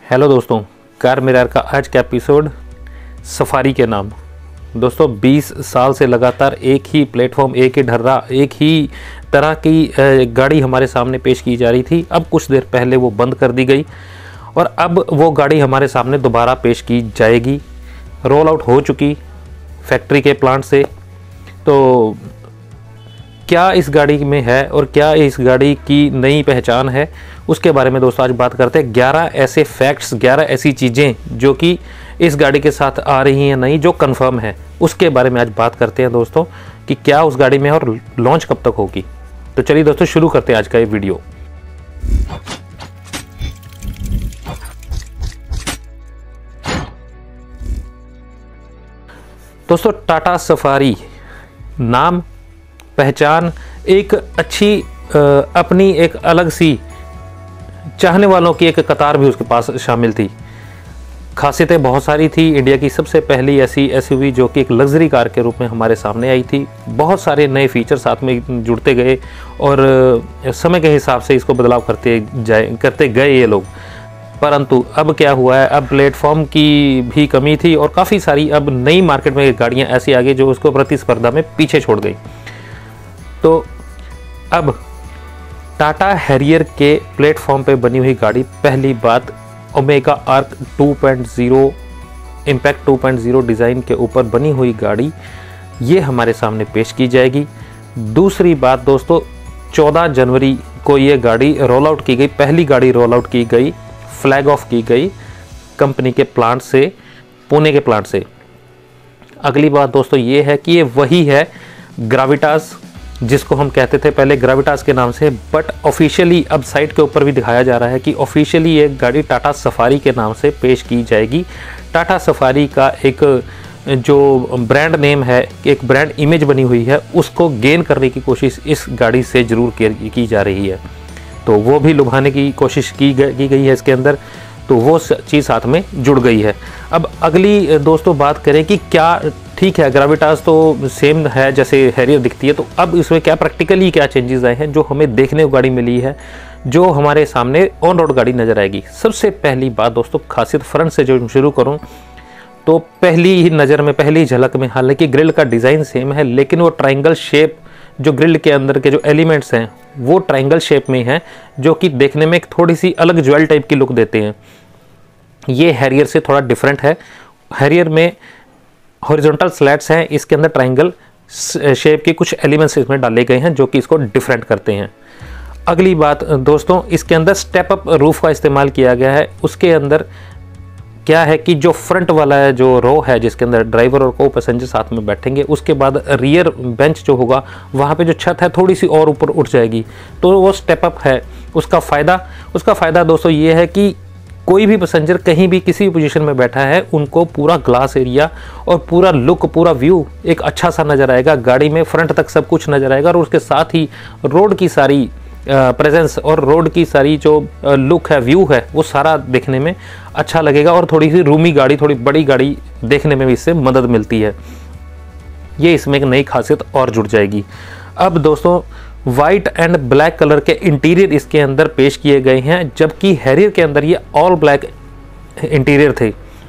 Hello दोस्तों, car mirror का आज का एपिसोड सफारी के नाम। दोस्तों 20 साल से लगातार एक ही प्लेटफॉर्म, एक ही ढर्रा, एक ही तरह की गाड़ी हमारे सामने पेश की जा रही थी। अब कुछ देर पहले वो बंद कर दी गई और अब वो गाड़ी हमारे सामने दोबारा पेश की जाएगी। रोल आउट हो चुकी फैक्ट्री के प्लांट से। तो क्या इस गाड़ी में है और क्या इस गाड़ी की नई पहचान है, उसके बारे में दोस्तों आज बात करते हैं। 11 ऐसे फैक्ट्स, 11 ऐसी चीज़ें जो कि इस गाड़ी के साथ आ रही हैं नई, जो कंफर्म है, उसके बारे में आज बात करते हैं दोस्तों कि क्या उस गाड़ी में है और लॉन्च कब तक होगी। तो चलिए दोस्तों शुरू करते हैं आज का ये वीडियो। दोस्तों टाटा सफारी नाम, पहचान, एक अच्छी अपनी एक अलग सी चाहने वालों की एक कतार भी उसके पास शामिल थी। खासियतें बहुत सारी थी। इंडिया की सबसे पहली ऐसी एसयूवी जो कि एक लग्जरी कार के रूप में हमारे सामने आई थी। बहुत सारे नए फीचर साथ में जुड़ते गए और समय के हिसाब से इसको बदलाव करते गए ये लोग। परंतु अब क्या हुआ है, अब प्लेटफॉर्म की भी कमी थी और काफ़ी सारी अब नई मार्केट में गाड़ियाँ ऐसी आ गई जो उसको प्रतिस्पर्धा में पीछे छोड़ गई। तो अब टाटा हैरियर के प्लेटफॉर्म पे बनी हुई गाड़ी, पहली बात ओमेगा आर्क 2.0 इम्पैक्ट 2.0 डिज़ाइन के ऊपर बनी हुई गाड़ी ये हमारे सामने पेश की जाएगी। दूसरी बात दोस्तों, 14 जनवरी को ये गाड़ी रोल आउट की गई, पहली गाड़ी रोल आउट की गई, फ्लैग ऑफ की गई कंपनी के प्लांट से, पुणे के प्लांट से। अगली बात दोस्तों ये है कि ये वही है ग्राविटास, जिसको हम कहते थे पहले ग्राविटास के नाम से, बट ऑफिशियली अब साइट के ऊपर भी दिखाया जा रहा है कि ऑफिशियली ये गाड़ी टाटा सफारी के नाम से पेश की जाएगी। टाटा सफारी का एक जो ब्रांड नेम है, एक ब्रांड इमेज बनी हुई है, उसको गेन करने की कोशिश इस गाड़ी से ज़रूर की जा रही है। तो वो भी लुभाने की कोशिश की गई है इसके अंदर, तो वो चीज़ साथ में जुड़ गई है। अब अगली दोस्तों बात करें कि क्या, ठीक है ग्राविटास तो सेम है जैसे हैरियर दिखती है, तो अब इसमें क्या प्रैक्टिकली क्या चेंजेस आए हैं जो हमें देखने को गाड़ी मिली है, जो हमारे सामने ऑन रोड गाड़ी नज़र आएगी। सबसे पहली बात दोस्तों, खासियत फ्रंट से जो शुरू करूं तो पहली ही नज़र में, पहली झलक में, हालांकि ग्रिल का डिज़ाइन सेम है लेकिन वो ट्राइंगल शेप, जो ग्रिल के अंदर के जो एलिमेंट्स हैं वो ट्राइंगल शेप में हैं, जो कि देखने में एक थोड़ी सी अलग ज्वेल टाइप की लुक देते हैं। ये हैरियर से थोड़ा डिफरेंट है। हैरियर में हॉरिजॉन्टल स्लैट्स हैं, इसके अंदर ट्राइंगल शेप के कुछ एलिमेंट्स इसमें डाले गए हैं जो कि इसको डिफरेंट करते हैं। अगली बात दोस्तों, इसके अंदर स्टेप अप रूफ का इस्तेमाल किया गया है। उसके अंदर क्या है कि जो फ्रंट वाला है, जो रो है जिसके अंदर ड्राइवर और को पैसेंजर साथ में बैठेंगे, उसके बाद रियर बेंच जो होगा वहाँ पे जो छत है थोड़ी सी और ऊपर उठ जाएगी, तो वो स्टेप अप है। उसका फ़ायदा दोस्तों ये है कि कोई भी पैसेंजर कहीं भी किसी भी पोजीशन में बैठा है, उनको पूरा ग्लास एरिया और पूरा लुक, पूरा व्यू एक अच्छा सा नज़र आएगा। गाड़ी में फ्रंट तक सब कुछ नज़र आएगा और उसके साथ ही रोड की सारी प्रेजेंस और रोड की सारी जो लुक है, व्यू है, वो सारा देखने में अच्छा लगेगा और थोड़ी सी रूमी गाड़ी, थोड़ी बड़ी गाड़ी देखने में भी इससे मदद मिलती है। ये इसमें एक नई खासियत और जुड़ जाएगी। अब दोस्तों वाइट एंड ब्लैक कलर के इंटीरियर इसके अंदर पेश किए गए हैं, जबकि हैरियर के अंदर ये ऑल ब्लैक इंटीरियर थे।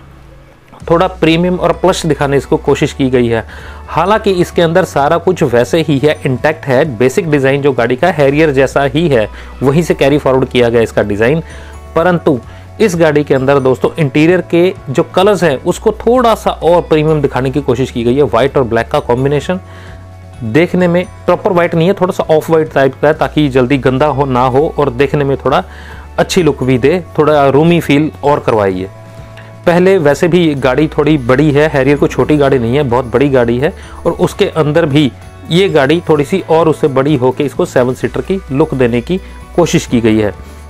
थोड़ा प्रीमियम और प्लस दिखाने इसको कोशिश की गई है। हालांकि इसके अंदर सारा कुछ वैसे ही है, इंटैक्ट है। बेसिक डिज़ाइन जो गाड़ी का हैरियर जैसा ही है, वहीं से कैरी फॉरवर्ड किया गया इसका डिज़ाइन। परंतु इस गाड़ी के अंदर दोस्तों इंटीरियर के जो कलर्स हैं उसको थोड़ा सा और प्रीमियम दिखाने की कोशिश की गई है। वाइट और ब्लैक का कॉम्बिनेशन देखने में प्रॉपर वाइट नहीं है, थोड़ा सा ऑफ वाइट टाइप का है, ताकि जल्दी गंदा हो ना हो और देखने में थोड़ा अच्छी लुक भी दे, थोड़ा रूमी फील और करवाइए। पहले वैसे भी गाड़ी थोड़ी बड़ी है, हैरियर को छोटी गाड़ी नहीं है, बहुत बड़ी गाड़ी है, और उसके अंदर भी ये गाड़ी थोड़ी सी और उससे बड़ी होकर इसको 7 सीटर की लुक देने की कोशिश की गई है।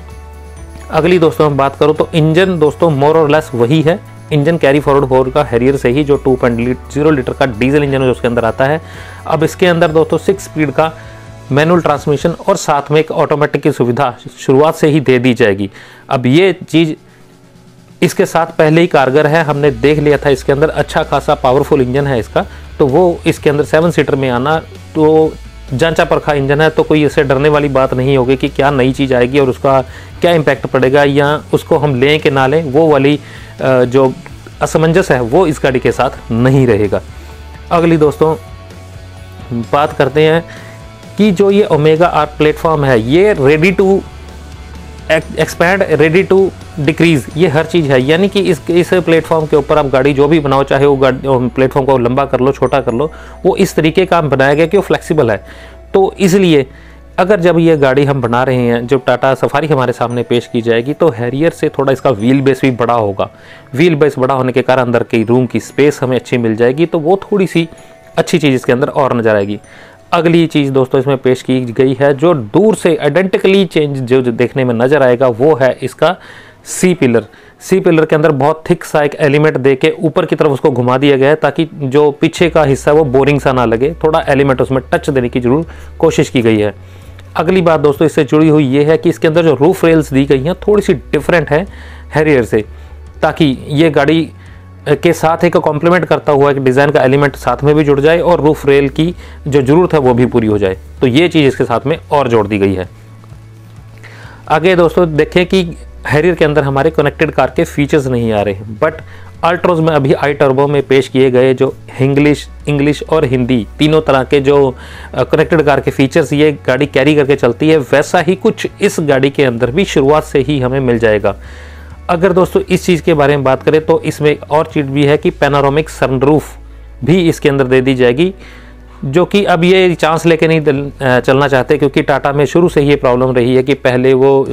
अगली दोस्तों हम बात करूँ तो इंजन दोस्तों मोर और लेस वही है। इंजन कैरी फॉरवर्ड होगा हैरियर से ही, जो 2.0 लीटर का डीजल इंजन है जो उसके अंदर आता है। अब इसके अंदर दोस्तों 6 स्पीड का मैनुअल ट्रांसमिशन और साथ में एक ऑटोमेटिक की सुविधा शुरुआत से ही दे दी जाएगी। अब ये चीज़ इसके साथ पहले ही कारगर है, हमने देख लिया था। इसके अंदर अच्छा खासा पावरफुल इंजन है इसका, तो वो इसके अंदर 7 सीटर में आना तो जांचा परखा इंजन है, तो कोई इससे डरने वाली बात नहीं होगी कि क्या नई चीज़ आएगी और उसका क्या इम्पैक्ट पड़ेगा या उसको हम लें कि ना लें, वो वाली जो असमंजस है वो इस गाड़ी के साथ नहीं रहेगा। अगली दोस्तों बात करते हैं कि जो ये ओमेगा आर्क प्लेटफॉर्म है, ये ready to expand, ready to decrease, ये हर चीज़ है। यानी कि इस प्लेटफॉर्म के ऊपर आप गाड़ी जो भी बनाओ, चाहे वो प्लेटफॉर्म को लंबा कर लो, छोटा कर लो, वो इस तरीके का बनाया गया कि वो फ्लेक्सिबल है। तो इसलिए अगर जब ये गाड़ी हम बना रहे हैं, जब टाटा सफारी हमारे सामने पेश की जाएगी, तो हैरियर से थोड़ा इसका व्हील बेस भी बड़ा होगा। व्हील बेस बड़ा होने के कारण अंदर की रूम की स्पेस हमें अच्छी मिल जाएगी, तो वो थोड़ी सी अच्छी चीज़ इसके अंदर और नज़र आएगी। अगली चीज़ दोस्तों इसमें पेश की गई है, जो दूर से आइडेंटिकली चेंज जो देखने में नज़र आएगा, वो है इसका सी पिलर। सी पिलर के अंदर बहुत थिक सा एक एलिमेंट दे के ऊपर की तरफ उसको घुमा दिया गया है, ताकि जो पीछे का हिस्सा वो बोरिंग सा ना लगे, थोड़ा एलिमेंट उसमें टच देने की जरूर कोशिश की गई है। अगली बात दोस्तों इससे जुड़ी हुई ये है कि इसके अंदर जो रूफ रेल्स दी गई हैं थोड़ी सी डिफरेंट है हैरियर से, ताकि ये गाड़ी के साथ एक कॉम्प्लीमेंट करता हुआ एक डिज़ाइन का एलिमेंट साथ में भी जुड़ जाए और रूफ रेल की जो ज़रूरत है वो भी पूरी हो जाए। तो ये चीज़ इसके साथ में और जोड़ दी गई है। आगे दोस्तों देखें कि हैरियर के अंदर हमारे कनेक्टेड कार के फीचर्स नहीं आ रहे, बट अल्ट्रोज में अभी आई टर्बो में पेश किए गए जो इंग्लिश और हिंदी तीनों तरह के जो कनेक्टेड कार के फीचर्स ये गाड़ी कैरी करके चलती है, वैसा ही कुछ इस गाड़ी के अंदर भी शुरुआत से ही हमें मिल जाएगा। अगर दोस्तों इस चीज़ के बारे में बात करें तो इसमें एक और चीज़ भी है कि पैनोरामिक सनरूफ भी इसके अंदर दे दी जाएगी, जो कि अब ये चांस लेके नहीं चलना चाहते, क्योंकि टाटा में शुरू से ही ये प्रॉब्लम रही है कि पहले वो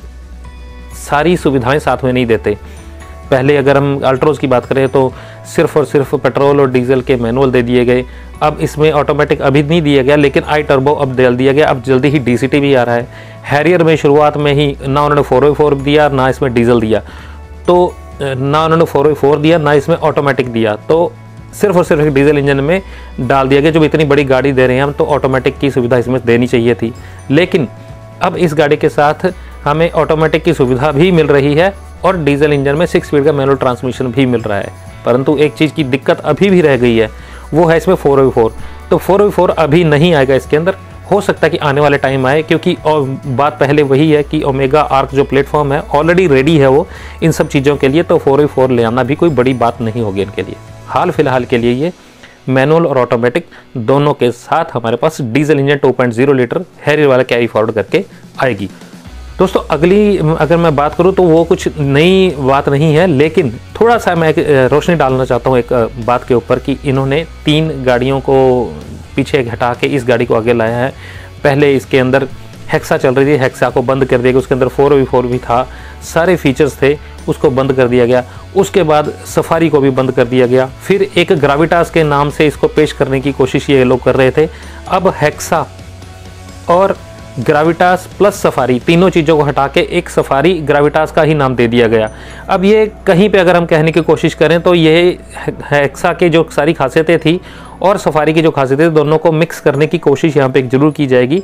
सारी सुविधाएं साथ में नहीं देते। पहले अगर हम अल्ट्रोज की बात करें तो सिर्फ और सिर्फ पेट्रोल और डीजल के मैनुअल दे दिए गए। अब इसमें ऑटोमेटिक अभी नहीं दिया गया, लेकिन आई टर्बो अब डाल दिया गया। अब जल्दी ही डीसीटी भी आ रहा है। हैरियर में शुरुआत में ही ना उन्होंने 4x4 दिया, ना इसमें डीजल दिया, तो ना उन्होंने 4x4 दिया, ना इसमें ऑटोमेटिक दिया, तो सिर्फ और सिर्फ एक डीजल इंजन में डाल दिया गया। जब इतनी बड़ी गाड़ी दे रहे हैं हम, तो ऑटोमेटिक की सुविधा इसमें देनी चाहिए थी। लेकिन अब इस गाड़ी के साथ हमें ऑटोमेटिक की सुविधा भी मिल रही है और डीजल इंजन में 6 स्पीड का मैनुअल ट्रांसमिशन भी मिल रहा है। परंतु एक चीज़ की दिक्कत अभी भी रह गई है, वो है इसमें 4x4। तो 4x4 अभी नहीं आएगा इसके अंदर, हो सकता है कि आने वाले टाइम आए, क्योंकि और बात पहले वही है कि ओमेगा आर्क जो प्लेटफॉर्म है ऑलरेडी रेडी है वो इन सब चीज़ों के लिए, तो 4x4 ले आना भी कोई बड़ी बात नहीं होगी इनके लिए। हाल फिलहाल के लिए ये मैनुअल और ऑटोमेटिक दोनों के साथ हमारे पास डीजल इंजन 2.0 लीटर हैरियर वाला कैरी फॉरवर्ड करके आएगी। दोस्तों अगली अगर मैं बात करूं तो वो कुछ नई बात नहीं है, लेकिन थोड़ा सा मैं रोशनी डालना चाहता हूं एक बात के ऊपर कि इन्होंने 3 गाड़ियों को पीछे हटा के इस गाड़ी को आगे लाया है। पहले इसके अंदर हेक्सा चल रही थी, हेक्सा को बंद कर दिया गया, उसके अंदर 4x4 भी था, सारे फीचर्स थे, उसको बंद कर दिया गया। उसके बाद सफारी को भी बंद कर दिया गया। फिर एक ग्राविटास के नाम से इसको पेश करने की कोशिश ये लोग कर रहे थे। अब हेक्सा और ग्राविटास प्लस सफारी तीनों चीज़ों को हटा के एक सफारी ग्राविटास का ही नाम दे दिया गया। अब ये कहीं पे अगर हम कहने की कोशिश करें तो ये हेक्सा के जो सारी खासियतें थी और सफारी की जो खासियतें, दोनों को मिक्स करने की कोशिश यहाँ पे जरूर की जाएगी।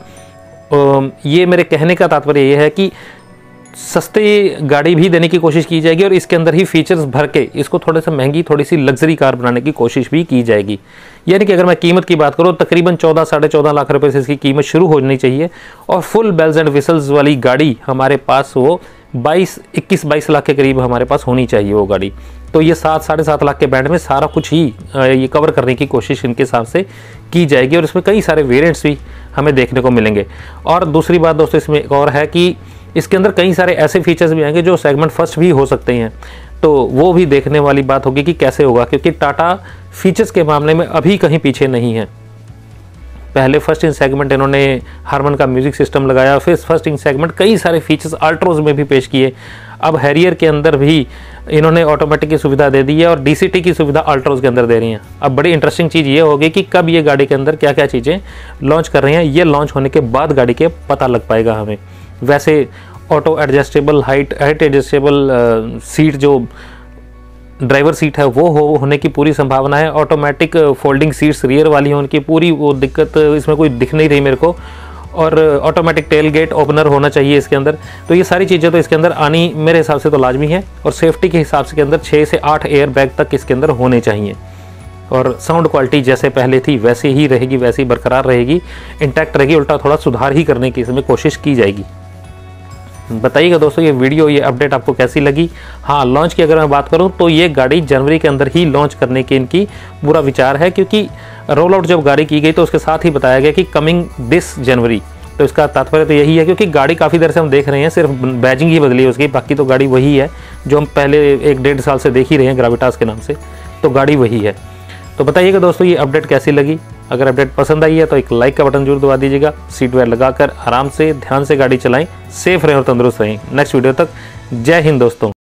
ये मेरे कहने का तात्पर्य ये है कि सस्ती गाड़ी भी देने की कोशिश की जाएगी और इसके अंदर ही फीचर्स भर के इसको थोड़ा सा महंगी, थोड़ी सी लग्जरी कार बनाने की कोशिश भी की जाएगी। यानी कि अगर मैं कीमत की बात करूँ, तकरीबन 14 साढ़े 14 लाख रुपए से इसकी कीमत शुरू होनी चाहिए और फुल बेल्स एंड विसल्स वाली गाड़ी हमारे पास वो 21-22 लाख के करीब हमारे पास होनी चाहिए वो गाड़ी। तो ये 7 साढ़े 7 लाख के बैंड में सारा कुछ ही ये कवर करने की कोशिश इनके हिसाब से की जाएगी और इसमें कई सारे वेरिएंट्स भी हमें देखने को मिलेंगे। और दूसरी बात दोस्तों इसमें एक और है कि इसके अंदर कई सारे ऐसे फीचर्स भी आएंगे जो सेगमेंट फर्स्ट भी हो सकते हैं, तो वो भी देखने वाली बात होगी कि कैसे होगा, क्योंकि टाटा फीचर्स के मामले में अभी कहीं पीछे नहीं है। पहले फर्स्ट इन सेगमेंट इन्होंने हारमन का म्यूजिक सिस्टम लगाया, फिर फर्स्ट इन सेगमेंट कई सारे फीचर्स अल्ट्रोज में भी पेश किए। अब हैरियर के अंदर भी इन्होंने ऑटोमेटिक की सुविधा दे दी है और डीसीटी की सुविधा अल्ट्रोज के अंदर दे रही हैं। अब बड़ी इंटरेस्टिंग चीज़ ये होगी कि कब ये गाड़ी के अंदर क्या क्या चीज़ें लॉन्च कर रही हैं, ये लॉन्च होने के बाद गाड़ी के पता लग पाएगा हमें। वैसे auto adjustable height adjustable seat जो ड्राइवर सीट है वो होने की पूरी संभावना है। ऑटोमेटिक फोल्डिंग सीट्स रियर वाली होने की पूरी वो दिक्कत इसमें कोई दिख नहीं रही मेरे को। और ऑटोमेटिक टेल गेट ओपनर होना चाहिए इसके अंदर। तो ये सारी चीज़ें तो इसके अंदर आनी मेरे हिसाब से तो लाजमी है और सेफ्टी के हिसाब से के अंदर 6 से 8 एयर बैग तक इसके अंदर होने चाहिए। और साउंड क्वालिटी जैसे पहले थी वैसे ही रहेगी, वैसे ही बरकरार रहेगी, इंटैक्ट रहेगी, उल्टा थोड़ा सुधार ही करने की इसमें कोशिश की जाएगी। बताइएगा दोस्तों ये वीडियो, ये अपडेट आपको कैसी लगी। हाँ, लॉन्च की अगर मैं बात करूँ तो ये गाड़ी जनवरी के अंदर ही लॉन्च करने के इनकी पूरा विचार है, क्योंकि रोल आउट जब गाड़ी की गई तो उसके साथ ही बताया गया कि कमिंग दिस जनवरी। तो इसका तात्पर्य तो यही है, क्योंकि गाड़ी काफ़ी देर से हम देख रहे हैं, सिर्फ बैजिंग ही बदली है उसकी, बाकी तो गाड़ी वही है जो हम पहले 1-1.5 साल से देख ही रहे हैं ग्राविटास के नाम से, तो गाड़ी वही है। तो बताइएगा दोस्तों ये अपडेट कैसी लगी। अगर अपडेट पसंद आई है तो एक लाइक का बटन जरूर दबा दीजिएगा। सीट बेल्ट लगाकर आराम से ध्यान से गाड़ी चलाएं, सेफ रहें और तंदुरुस्त रहें। नेक्स्ट वीडियो तक जय हिंद दोस्तों।